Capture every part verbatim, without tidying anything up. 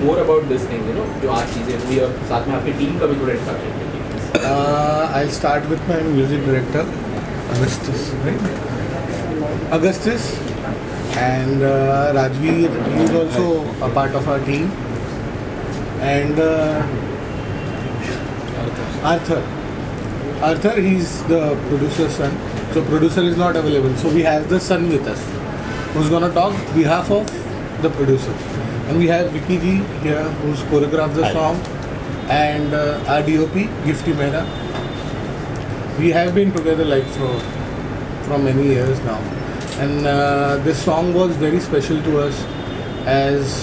more about this thing, you know, जो आज चीजें हुई और साथ में आपकी टीम का भी थोड़ा इंट्रोडक्शन कीजिए. Uh, I'll start with my music director, Augustus, right? Augustus, and uh, Rajveer, he's also a part of our team, and uh, Arthur. Arthur, he's the producer's son. So producer is not available. So we have the son with us, who's gonna talk behalf of the producer. And we have Vicky Ji here, who's choreographed the song, and uh, our D O P, Gifty Mehra. We have been together like for from many years now, and uh, this song was very special to us, as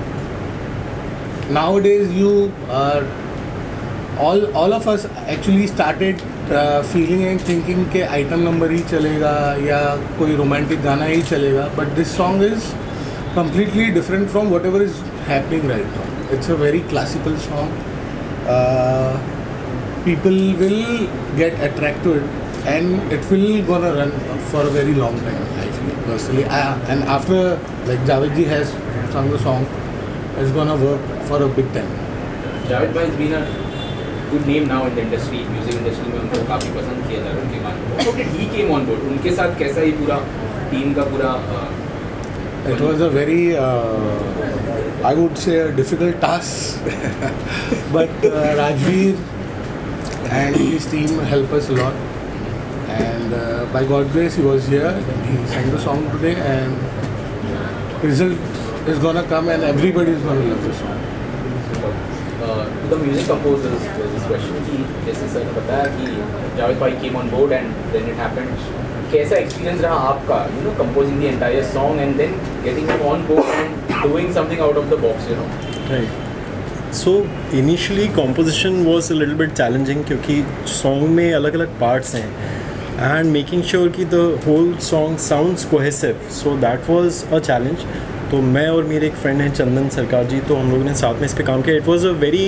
nowadays you are. All all of us actually started uh, feeling and thinking के item number ही चलेगा या कोई romantic गाना ही चलेगा, but this song is completely different from whatever is happening right now. It's a very classical song. Uh, people will get attracted to it, and it will gonna run for a very long time. I feel personally, uh, and after like Javed ji has sung the song, it's gonna work for a big time. Javed bhai has been a good name now in the industry, music industry में उनको काफ़ी पसंद किया जा रहा है उनके गानों को. How did he came on board? उनके साथ कैसा ही पूरा टीम का पूरा It was a very, uh, I would say, a difficult task, but uh, Rajveer and his team helped us a lot, and uh, by God's grace he was here, he sang the song today, and result is gonna come and everybody is gonna love the song. Uh, to the music composers, there's this question कि जैसे sir ने बताया कि जावेद भाई came on board and then it happened. कैसा experience रहा आपका, you know, composing the entire song and then getting him on board and doing something out of the box, you know? Right. So initially composition was a little bit challenging क्योंकि song में अलग अलग parts हैं and making sure कि the whole song sounds cohesive. So that was a challenge. तो मैं और मेरे एक फ्रेंड हैं चंदन सरकार जी, तो हम लोगों ने साथ में इस पे काम किया. It was a very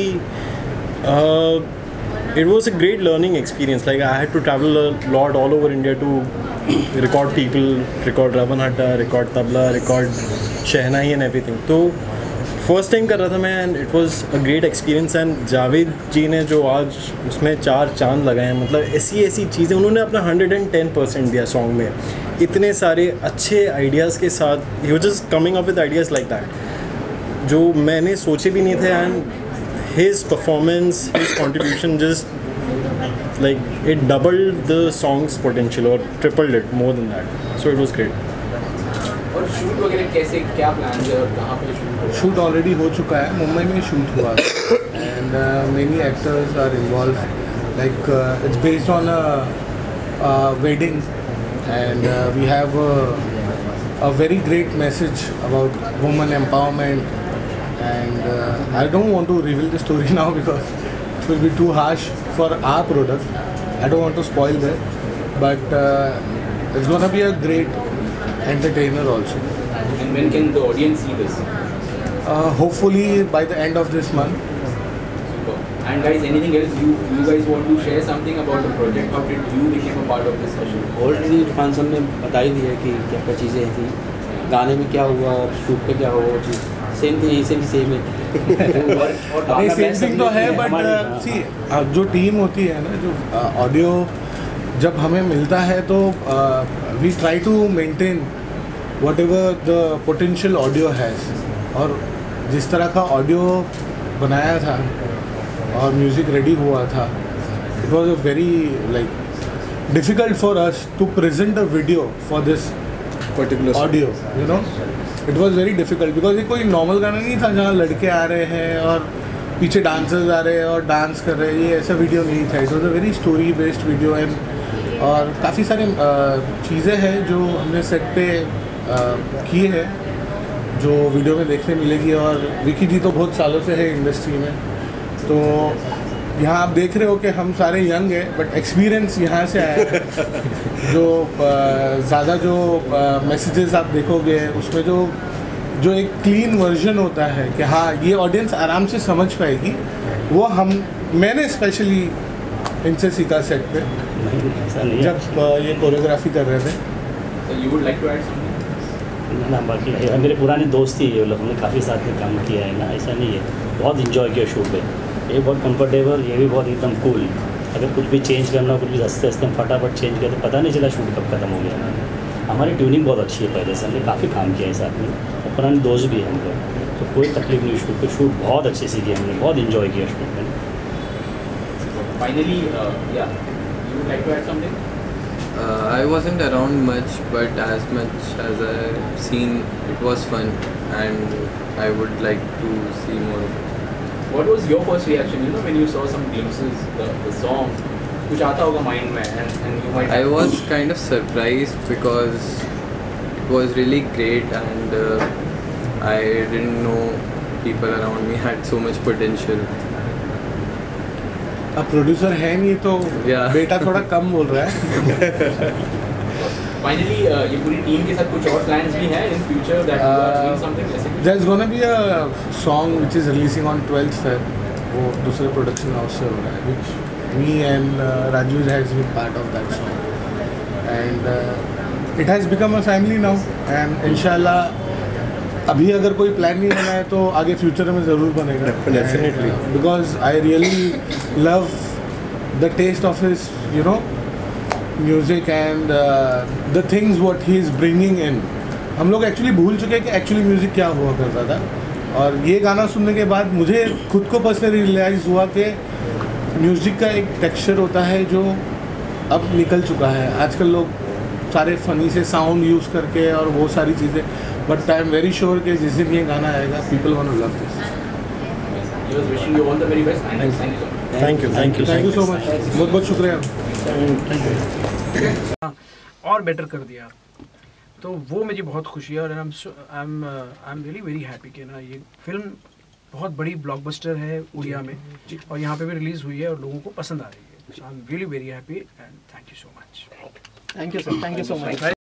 it was a great learning experience. Like I had to travel a lot all over India to record people, record ravanhatha, record tabla, record shehnai and everything. तो फर्स्ट टाइम कर रहा था मैं and it was a great experience. And Javed ji ने जो आज उसमें चार चांद लगाए हैं, मतलब ऐसी ऐसी चीज़ें उन्होंने अपना हंड्रेड एंड टेन परसेंट दिया सॉन्ग में. इतने सारे अच्छे आइडियाज़ के साथ ही was just coming up with ideas like that जो मैंने सोचे भी नहीं थे. And his performance, his contribution just like it doubled the song's potential और tripled it more than that. So it was great. और शूट वगैरह कैसे, क्या प्लान है और कहाँ पे शूट? शूट ऑलरेडी हो चुका है, मुंबई में शूट हुआ and many actors are involve. Like it's based on a wedding and uh, we have a, a very great message about women empowerment, and uh, I don't want to reveal the story now because it will be too harsh for our product. I don't want to spoil that, but uh, it's gonna be a great entertainer also. And when can the audience see this? Uh, hopefully by the end of this month. And guys, anything else you you guys want to share something about the project? How did you become a part of this session? Already Irfan sir ने बता ही दिया कि क्या क्या चीज़ें थी, गाने में क्या हुआ, शूट पे क्या हुआ, वो चीज़ सेम थी, यहीं से भी सेम है. नहीं, सेम थिंग तो है, बट सी जो टीम होती है ना, जो ऑडियो जब हमें मिलता है तो we try to maintain whatever the potential audio has. और जिस तरह का ऑडियो बनाया था और म्यूज़िक रेडी हुआ था, it was a very like difficult for us to present a video for this particular audio. You know, it was very difficult because ये कोई नॉर्मल गाना नहीं था जहाँ लड़के आ रहे हैं और पीछे डांसर्स आ रहे हैं और डांस कर रहे हैं. ये ऐसा वीडियो नहीं था. It was a very story based video. And और काफ़ी सारे चीज़ें हैं जो हमने सेट पे किए हैं जो वीडियो में देखने मिलेगी. और विकी जी तो बहुत सालों से है इंडस्ट्री में, तो यहाँ आप देख रहे हो कि हम सारे यंग हैं, बट एक्सपीरियंस यहाँ से आया है. जो ज़्यादा जो मैसेजेस आप देखोगे उसमें जो जो एक क्लीन वर्जन होता है कि हाँ ये ऑडियंस आराम से समझ पाएगी, वो हम मैंने स्पेशली इनसे सीखा सेट पे जब ये कोरियोग्राफी कर रहे थे. So you would like to add something? ना ना बाकी है, मेरे पुराने दोस्त ही ये लोग, हमने काफ़ी साथ में काम किया है ना, ऐसा नहीं है, बहुत इन्जॉय किया शूट पे, ये बहुत कंफर्टेबल, ये भी बहुत एकदम कूल। अगर कुछ भी चेंज करना हो, कुछ भी हंसते हंसते हम फटाफट चेंज किया तो पता नहीं चला शूट कब खत्म हो गया हमारा। हमारी ट्यूनिंग बहुत अच्छी है पहले से, हमने काफ़ी काम किया है साथ में, और पुराने दोस्त भी हैं हम लोग, तो कोई तकलीफ नहीं शूट पे, शूट बहुत अच्छे से किया हमने, बहुत इन्जॉय किया शूट में। Finally, uh, yeah, you would like to add something? Uh, I wasn't around much, but as much as I've seen, it was fun, and I would like to see more of it. What was your first reaction, you know, when you saw some glimpses, the, the song, कुछ आता होगा mind में, and, and you might I was kind of surprised because it was really great, and uh, I didn't know people around me had so much potential. अब producer है नहीं तो Yeah. बेटा थोड़ा कम बोल रहा है। Finally, uh, ये पूरी टीम के साथ कुछ और plans भी हैं in future that you are doing something जैसे कि There's gonna be a song which is releasing on twelfth Feb, वो दूसरे प्रोडक्शन हाउस से हो रहा है, which me and uh, Raju has been part of that song, and uh, it has become a family now, and inshallah अभी अगर कोई plan नहीं बना है तो आगे फ्यूचर में ज़रूर बनेगा, Definitely. Because I really love the taste of his you know music and the things what he is bringing in. हम लोग एक्चुअली भूल चुके हैं कि एक्चुअली म्यूज़िक क्या हुआ करता था, और ये गाना सुनने के बाद मुझे खुद को पर्सनली रियलाइज़ हुआ कि म्यूज़िक का एक टेक्सचर होता है जो अब निकल चुका है। आजकल लोग सारे फ़नी से साउंड यूज़ करके और वो सारी चीज़ें, but I am very sure कि जिस दिन ये गाना आएगा people want to love this. he was wishing you all the very best and thank you so much. Thank you, thank you, thank you so much, बहुत बहुत शुक्रिया। और बेटर कर दिया, तो वो मुझे बहुत खुशी है, और I am I am I am really very happy कि ना ये फिल्म बहुत बड़ी ब्लॉकबस्टर है उड़िया में, और यहाँ पे भी रिलीज़ हुई है और लोगों को पसंद आ रही है, so I am really very happy and thank you so much. Thank you sir, thank you so much.